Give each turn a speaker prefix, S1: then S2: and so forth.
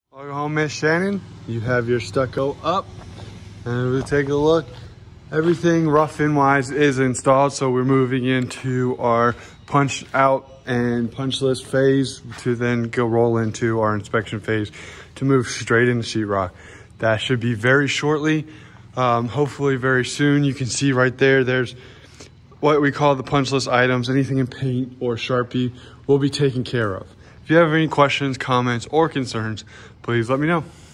S1: Welcome home, Miss Shannon. You have your stucco up, and we'll take a look. Everything rough-in wise is installed, so we're moving into our punch out and punch list phase to then go roll into our inspection phase to move straight into sheetrock. That should be very shortly, hopefully very soon. You can see right there, there's what we call the punch list items. Anything in paint or Sharpie will be taken care of. If you have any questions, comments, or concerns, please let me know.